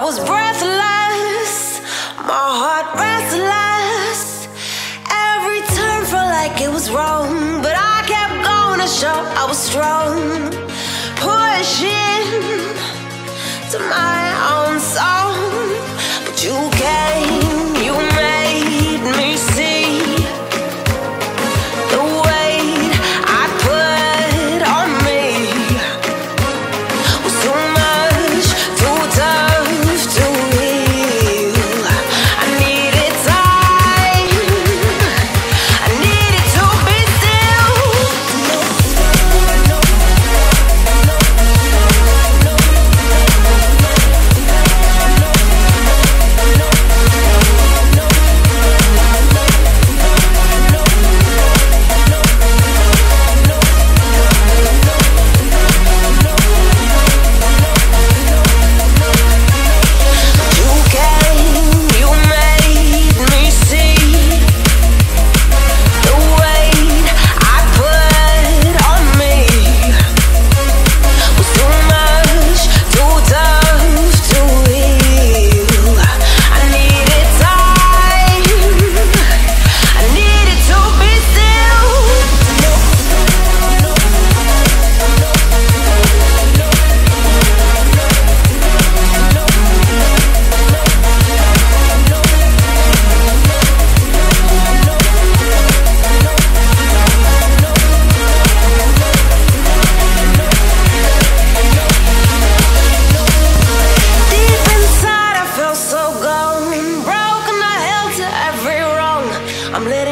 was breathless, my heart restless. Every turn felt like it was wrong, but I kept going to show I was strong. Pushing to my own song, but you came, you made me see the weight I put on me was too much, too tough to heal. I needed time, I needed to be still. I'm letting